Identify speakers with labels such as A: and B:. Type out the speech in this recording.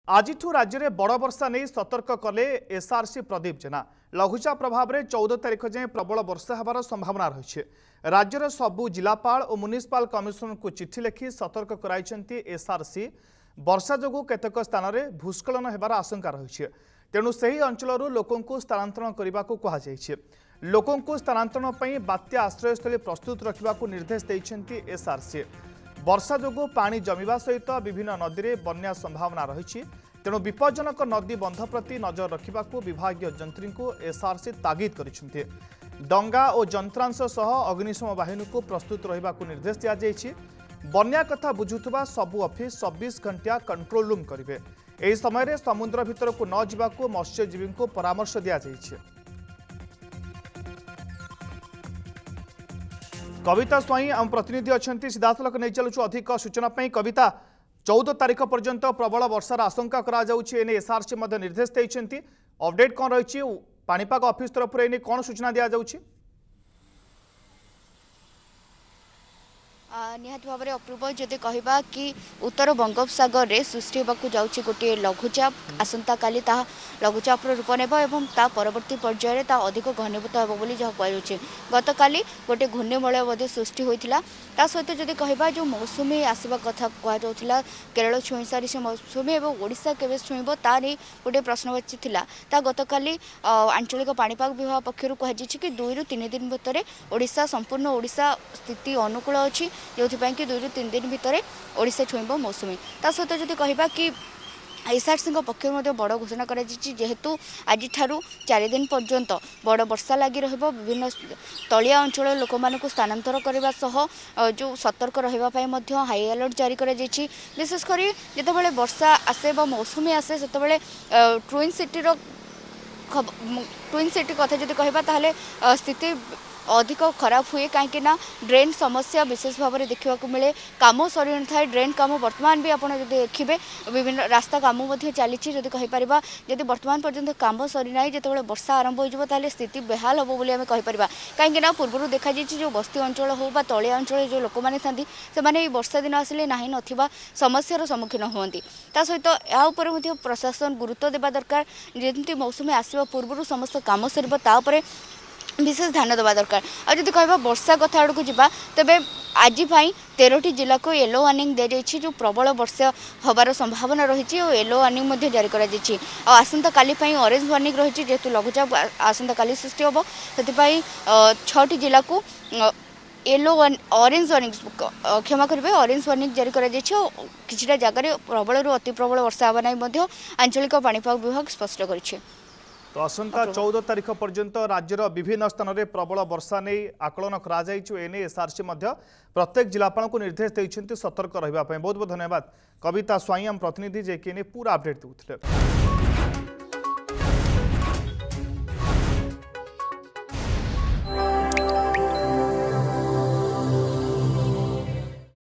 A: आज राज्य में बड़ वर्षा नहीं सतर्क कले एस.आर.स प्रदीप जेना। लघुचाप प्रभाव में 14 तारिख जाए प्रबल वर्षा होबार संभावना रही। राज्यर सबू जिलापाल और म्युनिसिपाल कमिशनर को चिठी लिखि सतर्क कराई एस.आर.स। वर्षा जोगु केतेक स्थान में भूस्खलन होबार आशंका रही। तेणु सही अंचल लोकों स्थानांतरण करने को कहुई। लोकों स्थानांतरण पर बात्या आश्रयस्थली प्रस्तुत रखा निर्देश देते एस.आर.स। वर्षा जोगु पानी जमीवा सहित विभिन्न नदी में बन्या संभावना रही। तेणु विपज्जनक नदी बंध प्रति नजर रखा विभागीय जंत्री को एस.आर.स तागिद करिसेंति। डंगा और जंत्रांश सह अग्निशम बाहिनी को प्रस्तुत रहिबा को निर्देश दिया जायछि। बन्या कथा बुझुथुबा सबु ऑफिस 24 घंटा कंट्रोल रूम करिवे। एही समय रे समुद्र भितर को न जिबाको मत्स्यजीवी को परामर्श दिया जायछि। कविता स्वाई आम प्रतिनिधि अच्छा सीधासलख नहीं चलुँ अधिक सूचना। कविता 14 तारिख पर्यंत प्रबल वर्षार आशंका कराने एस.आर.स निर्देश देते। अपडेट कौन रही पानीपाग ऑफिस तरफ एने कौन सूचना दि जाउछि?
B: निहाती भाव में अपूर्व जदि कहवा कि उत्तर बंगोपसागर में सृष्टि होगा जाऊँगी गोटे लघुचाप। आसंता काली ता लघुचाप रूप नेब एवं ता परवर्ती पर्यायर ता अधिक घनीभूत होगी जहाँ कहुच्छे। गत काली गोटे घूर्णिमलय सृष्टि होता। ता सहित जदि कहवा जो मौसुमी आसवा कथा कहला केरल छुई सारी से मौसुमी और ओडिशा केवे छुईब ता नहीं गोटे प्रश्नवाची था। ता गत काली आंचलिक पाणीपाग विभाग पक्षर कहुई कि 2 ରୁ 3 दिन भितर ओडिशा संपूर्ण ओडिशा स्थिति अनुकूल अच्छी जो कि 2 ରୁ 3 दिन भितर ओडिशा छुईब मौसुमी। ता सहित जदि कहवा कि एस.आर.स पक्ष बड़ घोषणा जेहेतु आज 4 दिन पर्यंत बड़ वर्षा लगी विभिन्न तलिया अंचल लोक मानक स्थानांतर करने सह जो सतर्क रहा हाई अलर्ट जारी कर विशेषकर जितेबाला वर्षा आसे मौसुमी आसे से ट्विन सिटी कथा जब कहबा ताहले स्थिति अधिक खराब हुए कहीं ड्रेन समस्या विशेष भाव में देखा मिले। काम सरी न था ड्रेन काम वर्तमान भी आपड़ देखिए विभिन्न रास्ता काम चली जब कहीपर जब वर्तमान पर्यंत काम सरी ना जो वर्षा आरंभ हो स्थिति बेहाल हम बोली कहीपर कहीं पूर्व देखा जो बस्ती अंचल हो तलिया अंचल जो लोक मैंने था वर्षा दिन आसिले ना नथिबा समस्यार सम्मुखीन हुंती। ता सहित या प्रशासन गुरुत्व देवा दरकार जमी मौसुमी आसवा पूर्व समस्त काम सर तापर विशेष ध्यान देवा दरकार। और जब कह वर्षा कथा आड़ को जावा तेरे आज 13टी जिला को येलो वार्निंग दी जाइए जो प्रबल वर्षा होबार संभावना रही और येलो वार्निंग जारी कर आसंता काली ऑरेंज वार्निंग रही जेहेतु लघुचाप आसंता काली सृष्टि हम से 6टी जिला को येलो ऑरेंज वार्निंग क्षमा करेंगे ऑरेंज वार्निंग जारी कर किसी जगह प्रबल अति प्रबल वर्षा होगा ना आंचलिक पाणीपाग विभाग स्पष्ट कर।
A: तो आसंता 14 तारिख पर्यंत राज्यर विभिन्न स्थान में प्रबल वर्षा नहीं आकलन कर एस.आर.स प्रत्येक जिलापाल को निर्देश देते सतर्क रहा। बहुत बहुत धन्यवाद कविता स्वाई आम प्रतिनिधि जे कि पूरा अपडेट देते।